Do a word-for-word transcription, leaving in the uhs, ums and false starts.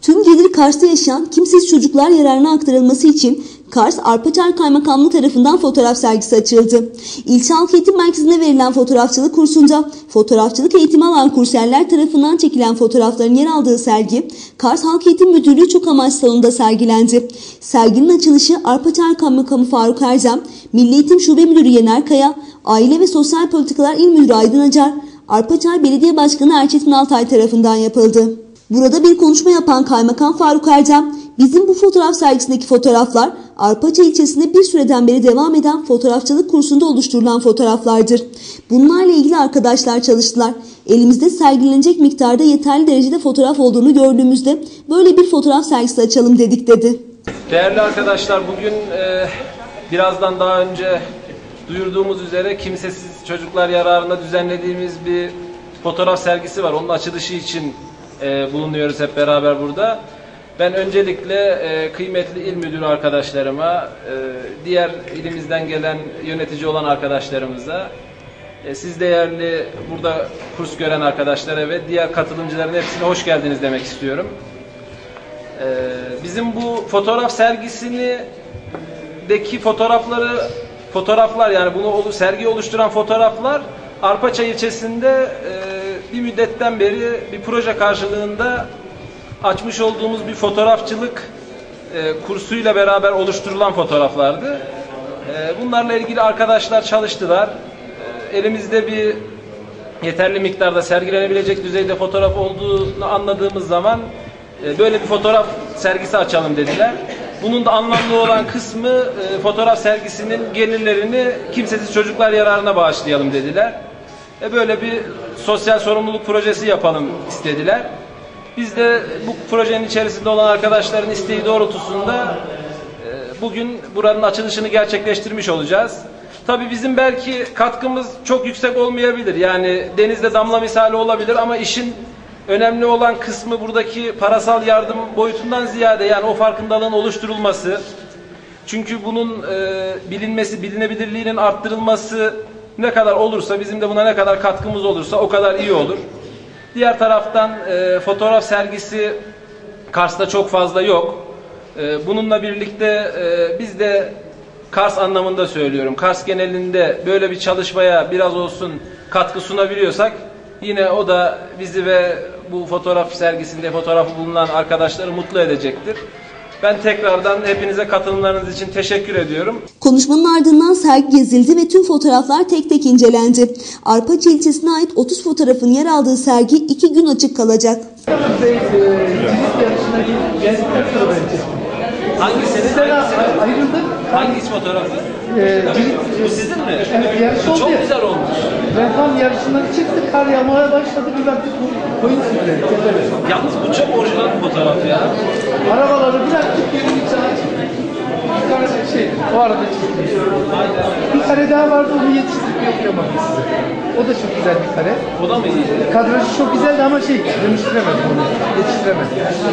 Tüm geliri Kars'ta yaşayan kimsesiz çocuklar yararına aktarılması için Kars Arpaçay Kaymakamlığı tarafından fotoğraf sergisi açıldı. İlçe Halk Eğitim Merkezi'nde verilen fotoğrafçılık kursunda fotoğrafçılık eğitimi alan kursiyerler tarafından çekilen fotoğrafların yer aldığı sergi Kars Halk Eğitim Müdürlüğü Çok Amaçlı Salonu'nda sergilendi. Serginin açılışı Arpaçay Kaymakamı Faruk Erdem, Milli Eğitim Şube Müdürü Yener Kaya, Aile ve Sosyal Politikalar İl Müdürü Aydın Acar, Arpaçay Belediye Başkanı Erçetin Altay tarafından yapıldı. Burada bir konuşma yapan Kaymakam Faruk Erdem, bizim bu fotoğraf sergisindeki fotoğraflar Arpaçay ilçesinde bir süreden beri devam eden fotoğrafçılık kursunda oluşturulan fotoğraflardır. Bunlarla ilgili arkadaşlar çalıştılar. Elimizde sergilenecek miktarda yeterli derecede fotoğraf olduğunu gördüğümüzde böyle bir fotoğraf sergisi açalım dedik dedi. Değerli arkadaşlar, bugün e, birazdan daha önce duyurduğumuz üzere kimsesiz çocuklar yararına düzenlediğimiz bir fotoğraf sergisi var. Onun açılışı için e, bulunuyoruz hep beraber burada. Ben öncelikle e, kıymetli il müdürü arkadaşlarıma, e, diğer ilimizden gelen yönetici olan arkadaşlarımıza, e, siz değerli burada kurs gören arkadaşlara ve diğer katılımcıların hepsine hoş geldiniz demek istiyorum. E, bizim bu fotoğraf sergisini deki fotoğrafları, fotoğraflar yani bunu sergi oluşturan fotoğraflar Arpaçay ilçesinde e, bir müddetten beri bir proje karşılığında açmış olduğumuz bir fotoğrafçılık e, kursuyla beraber oluşturulan fotoğraflardı. E, bunlarla ilgili arkadaşlar çalıştılar. E, elimizde bir yeterli miktarda sergilenebilecek düzeyde fotoğraf olduğunu anladığımız zaman e, böyle bir fotoğraf sergisi açalım dediler. Bunun da anlamlı olan kısmı e, fotoğraf sergisinin gelirlerini kimsesiz çocuklar yararına bağışlayalım dediler. E, böyle bir sosyal sorumluluk projesi yapalım istediler. Biz de bu projenin içerisinde olan arkadaşların isteği doğrultusunda e, bugün buranın açılışını gerçekleştirmiş olacağız. Tabii bizim belki katkımız çok yüksek olmayabilir. Yani denizde damla misali olabilir ama işin önemli olan kısmı buradaki parasal yardım boyutundan ziyade yani o farkındalığın oluşturulması. Çünkü bunun e, bilinmesi, bilinebilirliğinin arttırılması ne kadar olursa, bizim de buna ne kadar katkımız olursa o kadar iyi olur. Diğer taraftan e, fotoğraf sergisi Kars'ta çok fazla yok. E, bununla birlikte e, biz de Kars anlamında söylüyorum. Kars genelinde böyle bir çalışmaya biraz olsun katkı sunabiliyorsak yine o da bizi ve bu fotoğraf sergisinde fotoğrafı bulunan arkadaşları mutlu edecektir. Ben tekrardan hepinize katılımlarınız için teşekkür ediyorum. Konuşmanın ardından sergi gezildi ve tüm fotoğraflar tek tek incelendi. Arpaçay ilçesine ait otuz fotoğrafın yer aldığı sergi iki gün açık kalacak. Hangi sene? Ayrıldık. Hangi fotoğrafı? Ee, Bu sizin mi? Evet, yarış oldu. Çok ya. güzel olmuş. Ben tam yarışından çıktık, kar yağmaya başladı, bir baktık koyun sürüleri. Yalnız bu çok orijinal bir fotoğraf ya. Arabaları bıraktık, yerin içine çıktık. Bir tane şey, o arada çıktık. Bir kare daha vardı, onu yetiştirip yapıyamadım size. O da çok güzel bir kare. O da mı iyi? Kadrajı çok güzeldi ama şey, dönüştüremedim onu, yetiştiremedim.